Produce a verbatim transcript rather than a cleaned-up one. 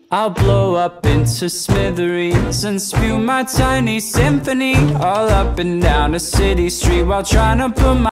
I'll blow up into smithereens and spew my tiny symphony all up and down a city street while trying to put my